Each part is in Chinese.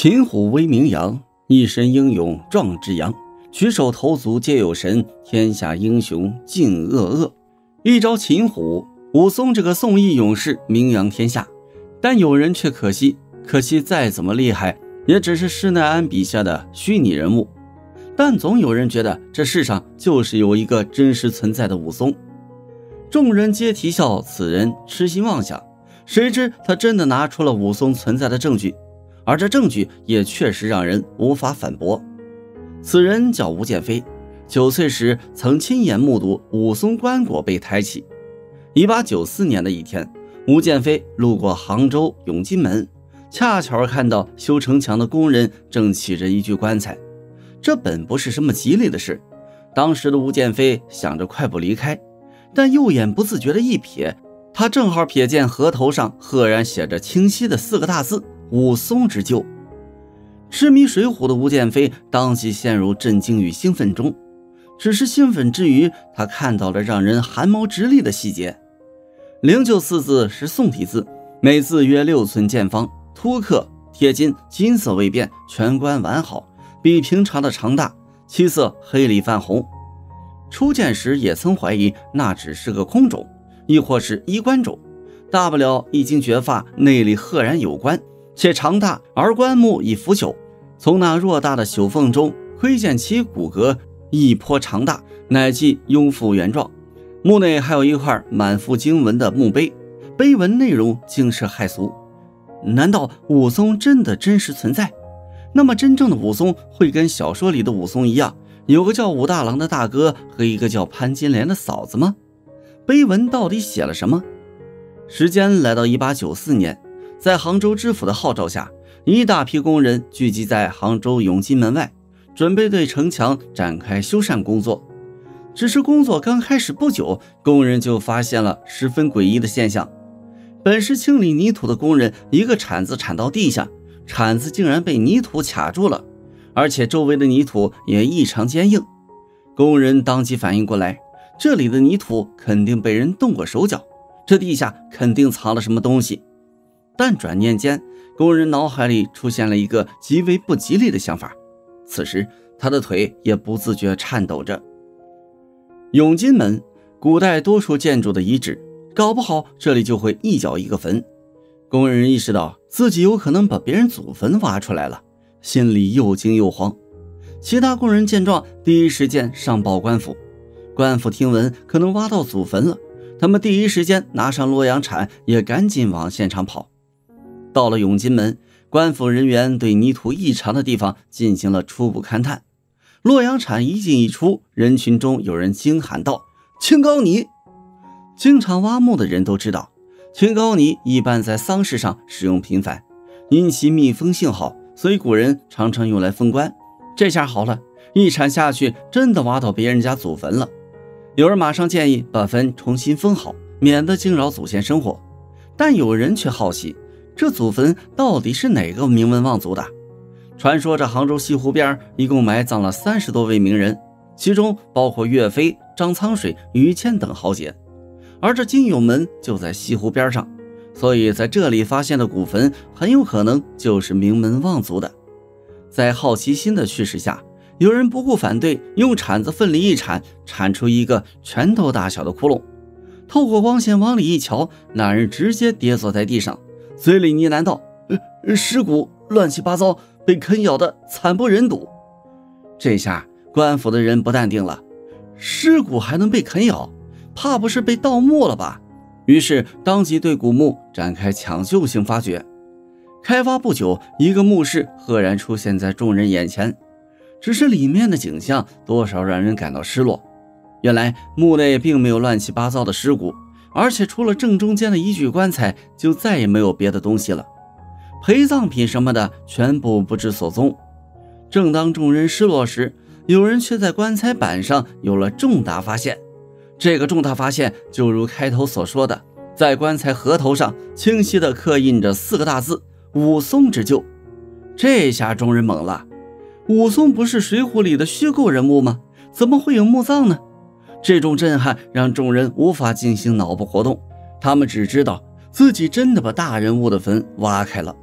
擒虎威名扬，一身英勇壮志扬，举手投足皆有神，天下英雄尽恶恶。一招擒虎，武松这个宋义勇士名扬天下，但有人却可惜再怎么厉害，也只是施耐庵笔下的虚拟人物。但总有人觉得这世上就是有一个真实存在的武松。众人皆啼笑此人痴心妄想，谁知他真的拿出了武松存在的证据，而这证据也确实让人无法反驳。此人叫吴建飞，9岁时曾亲眼目睹武松棺椁被抬起。1894年的一天，吴建飞路过杭州永金门，恰巧看到修城墙的工人正起着一具棺材。这本不是什么吉利的事，当时的吴建飞想着快步离开，但右眼不自觉的一瞥，他正好瞥见河头上赫然写着清晰的4个大字：武松之救。痴迷水浒的吴建飞当即陷入震惊与兴奋中，只是兴奋之余，他看到了让人寒毛直立的细节。094字是宋体字，每字约6寸见方，凸刻贴金，金色未变，全关完好，比平常的长大，漆色黑里泛红。初见时也曾怀疑那只是个空冢，亦或是衣冠冢，大不了一经绝发，内里赫然有冠，且长大而棺木已腐朽，从那偌大的朽缝中窥见其骨骼亦颇长大，乃即雍复原状。墓内还有一块满腹经文的墓碑，碑文内容惊世骇俗。难道武松真的真实存在？那么真正的武松会跟小说里的武松一样，有个叫武大郎的大哥和一个叫潘金莲的嫂子吗？碑文到底写了什么？时间来到1894年，在杭州知府的号召下，一大批工人聚集在杭州永金门外，准备对城墙展开修缮工作。只是工作刚开始不久，工人就发现了十分诡异的现象。本是清理泥土的工人，一个铲子铲到地下，铲子竟然被泥土卡住了，而且周围的泥土也异常坚硬。工人当即反应过来，这里的泥土肯定被人动过手脚，这地下肯定藏了什么东西。但转念间，工人脑海里出现了一个极为不吉利的想法，此时他的腿也不自觉颤抖着。永金门，古代多数建筑的遗址，搞不好这里就会一脚一个坟。工人意识到自己有可能把别人祖坟挖出来了，心里又惊又慌。其他工人见状，第一时间上报官府。官府听闻可能挖到祖坟了，他们第一时间拿上洛阳铲，也赶紧往现场跑。到了永金门，官府人员对泥土异常的地方进行了初步勘探。洛阳铲一进一出，人群中有人惊喊道：“青膏泥！”经常挖墓的人都知道，青膏泥一般在丧事上使用频繁，因其密封性好，所以古人常常用来封棺。这下好了，一铲下去，真的挖到别人家祖坟了。有人马上建议把坟重新封好，免得惊扰祖先生活。但有人却好奇，这祖坟到底是哪个名门望族的？传说这杭州西湖边一共埋葬了30多位名人，其中包括岳飞、张苍水、于谦等豪杰。而这金永门就在西湖边上，所以在这里发现的古坟很有可能就是名门望族的。在好奇心的驱使下，有人不顾反对，用铲子奋力一铲，铲出一个拳头大小的窟窿。透过光线往里一瞧，那人直接跌坐在地上，嘴里呢喃道：“尸骨乱七八糟，被啃咬的惨不忍睹。”这下官府的人不淡定了，尸骨还能被啃咬，怕不是被盗墓了吧？于是当即对古墓展开抢救性发掘。开发不久，一个墓室赫然出现在众人眼前，只是里面的景象多少让人感到失落。原来墓内并没有乱七八糟的尸骨，而且除了正中间的一具棺材，就再也没有别的东西了。陪葬品什么的全部不知所踪。正当众人失落时，有人却在棺材板上有了重大发现。这个重大发现就如开头所说的，在棺材盒头上清晰地刻印着4个大字：武松之救。这下众人懵了，武松不是水浒里的虚构人物吗？怎么会有墓葬呢？这种震撼让众人无法进行脑部活动，他们只知道自己真的把大人物的坟挖开了。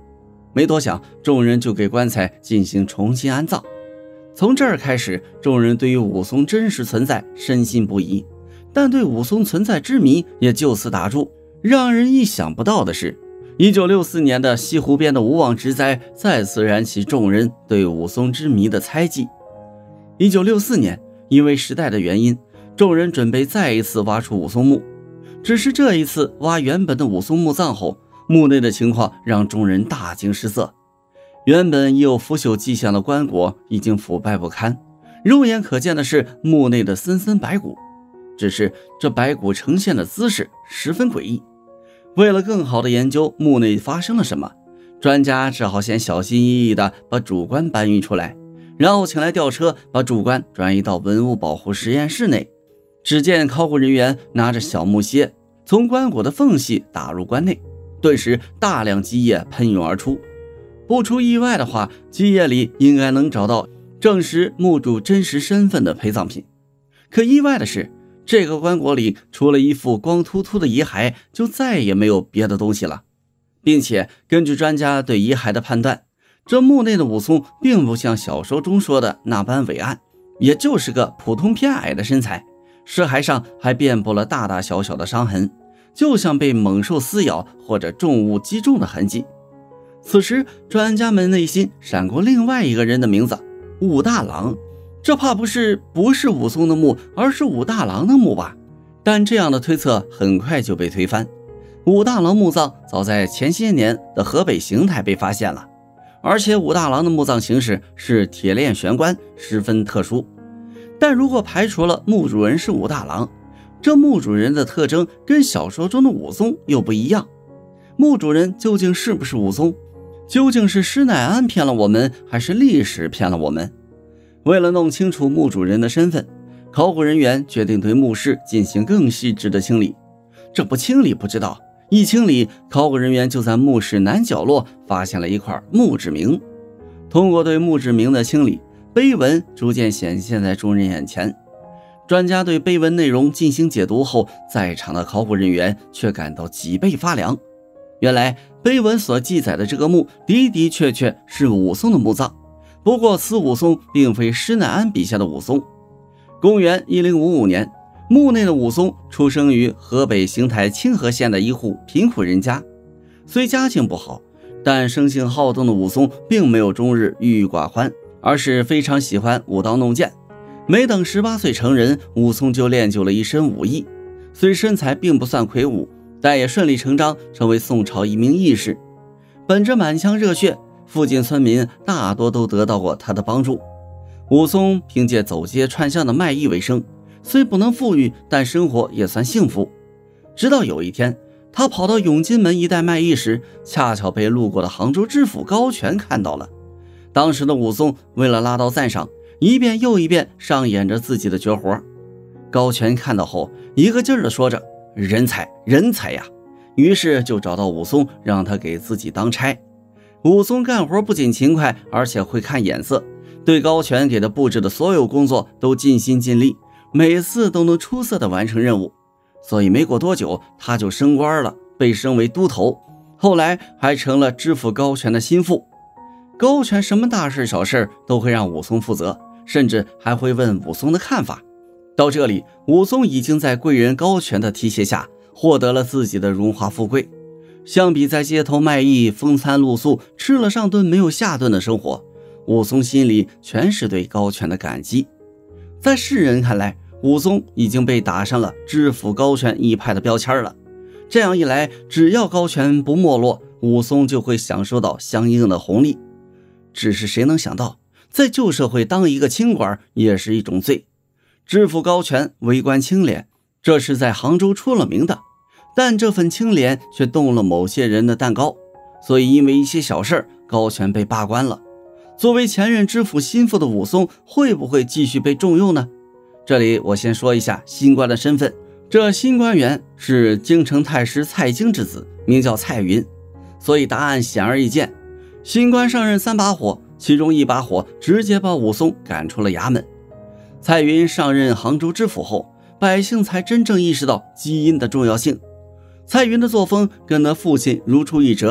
没多想，众人就给棺材进行重新安葬。从这儿开始，众人对于武松真实存在深信不疑，但对武松存在之谜也就此打住。让人意想不到的是，1964年的西湖边的无妄之灾再次燃起众人对武松之谜的猜忌。1964年，因为时代的原因，众人准备再一次挖出武松墓。只是这一次挖原本的武松墓葬后，墓内的情况让众人大惊失色。原本已有腐朽迹象的棺椁已经腐败不堪，肉眼可见的是墓内的森森白骨，只是这白骨呈现的姿势十分诡异。为了更好的研究墓内发生了什么，专家只好先小心翼翼地把主棺搬运出来，然后请来吊车把主棺转移到文物保护实验室内。只见考古人员拿着小木楔从棺椁的缝隙打入棺内，顿时大量积液喷涌而出。不出意外的话，积液里应该能找到证实墓主真实身份的陪葬品。可意外的是，这个棺椁里除了一副光秃秃的遗骸，就再也没有别的东西了。并且根据专家对遗骸的判断，这墓内的武松并不像小说中说的那般伟岸，也就是个普通偏矮的身材，尸骸上还遍布了大大小小的伤痕，就像被猛兽撕咬或者重物击中的痕迹。此时专家们内心闪过另外一个人的名字，武大郎。这怕不是武松的墓，而是武大郎的墓吧？但这样的推测很快就被推翻。武大郎墓葬早在前些年的河北邢台被发现了，而且武大郎的墓葬形式是铁链悬棺，十分特殊。但如果排除了墓主人是武大郎，这墓主人的特征跟小说中的武松又不一样。墓主人究竟是不是武松？究竟是施耐庵骗了我们，还是历史骗了我们？为了弄清楚墓主人的身份，考古人员决定对墓室进行更细致的清理。这不清理不知道，一清理，考古人员就在墓室南角落发现了一块墓志铭。通过对墓志铭的清理，碑文逐渐显现在众人眼前。专家对碑文内容进行解读后，在场的考古人员却感到脊背发凉。原来碑文所记载的这个墓的的确确是武松的墓葬，不过此武松并非施耐庵笔下的武松。公元1055年，墓内的武松出生于河北邢台清河县的一户贫苦人家。虽家境不好，但生性好动的武松并没有终日郁郁寡欢，而是非常喜欢舞刀弄剑。没等18岁成人，武松就练就了一身武艺，虽身材并不算魁梧，但也顺理成章成为宋朝一名义士。本着满腔热血，附近村民大多都得到过他的帮助。武松凭借走街串巷的卖艺为生，虽不能富裕，但生活也算幸福。直到有一天，他跑到永金门一带卖艺时，恰巧被路过的杭州知府高权看到了。当时的武松为了拉到赞赏，一遍又一遍上演着自己的绝活。高权看到后，一个劲儿地说着：“人才，人才呀！”于是就找到武松，让他给自己当差。武松干活不仅勤快，而且会看眼色，对高权给他布置的所有工作都尽心尽力，每次都能出色地完成任务。所以没过多久，他就升官了，被升为都头，后来还成了知府高权的心腹。高权什么大事小事都会让武松负责，甚至还会问武松的看法。到这里，武松已经在贵人高权的提携下获得了自己的荣华富贵。相比在街头卖艺、风餐露宿、吃了上顿没有下顿的生活，武松心里全是对高权的感激。在世人看来，武松已经被打上了知府高权一派的标签了。这样一来，只要高权不没落，武松就会享受到相应的红利。只是谁能想到，在旧社会当一个清官也是一种罪。知府高权为官清廉，这是在杭州出了名的，但这份清廉却动了某些人的蛋糕，所以因为一些小事，高权被罢官了。作为前任知府心腹的武松，会不会继续被重用呢？这里我先说一下新官的身份，这新官员是京城太师蔡京之子，名叫蔡云，所以答案显而易见。新官上任3把火，其中1把火直接把武松赶出了衙门。蔡云上任杭州知府后，百姓才真正意识到基因的重要性。蔡云的作风跟他父亲如出一辙，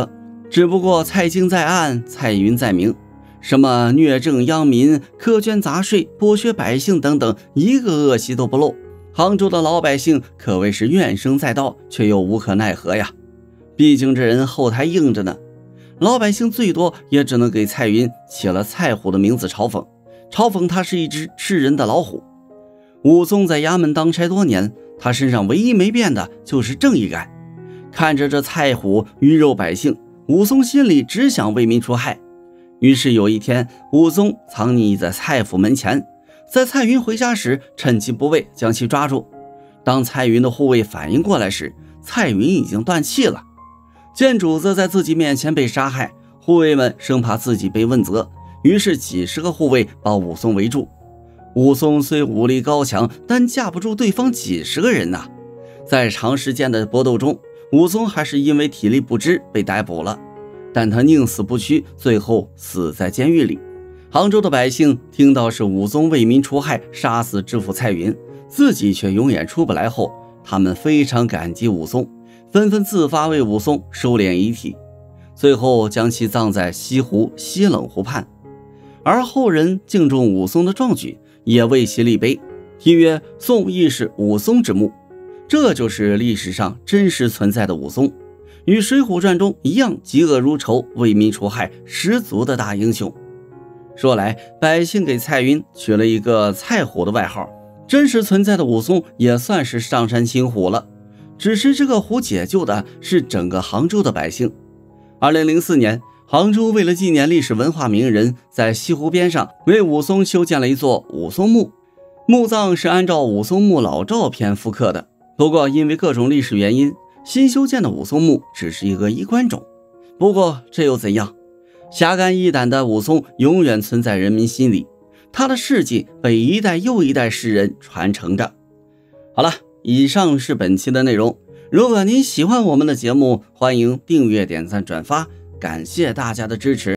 只不过蔡京在暗，蔡云在明，什么虐政殃民、苛捐杂税、剥削百姓等等，一个恶习都不漏。杭州的老百姓可谓是怨声载道，却又无可奈何呀。毕竟这人后台硬着呢，老百姓最多也只能给蔡云起了蔡虎的名字嘲讽他是一只吃人的老虎。武松在衙门当差多年，他身上唯一没变的就是正义感。看着这蔡虎鱼肉百姓，武松心里只想为民除害。于是有一天，武松藏匿在蔡府门前，在蔡云回家时趁其不备将其抓住。当蔡云的护卫反应过来时，蔡云已经断气了。见主子在自己面前被杀害，护卫们生怕自己被问责，于是几十个护卫把武松围住。武松虽武力高强，但架不住对方几十个人呐。在长时间的搏斗中，武松还是因为体力不支被逮捕了，但他宁死不屈，最后死在监狱里。杭州的百姓听到是武松为民除害，杀死知府蔡云，自己却永远出不来后，他们非常感激武松，纷纷自发为武松收敛遗体，最后将其葬在西湖西冷湖畔。而后人敬重武松的壮举，也为其立碑，题曰宋义士武松之墓。这就是历史上真实存在的武松，与水浒传中一样嫉恶如仇、为民除害十足的大英雄。说来，百姓给蔡云取了一个蔡虎的外号，真实存在的武松也算是上山擒虎了，只是这个虎解救的是整个杭州的百姓。2004年，杭州为了纪念历史文化名人，在西湖边上为武松修建了一座武松墓，墓葬是按照武松墓老照片复刻的。不过因为各种历史原因，新修建的武松墓只是一个衣冠冢。不过这又怎样？侠肝义胆的武松永远存在人民心里，他的事迹被一代又一代世人传承着。好了，以上是本期的内容。如果您喜欢我们的节目，欢迎订阅、点赞、转发，感谢大家的支持。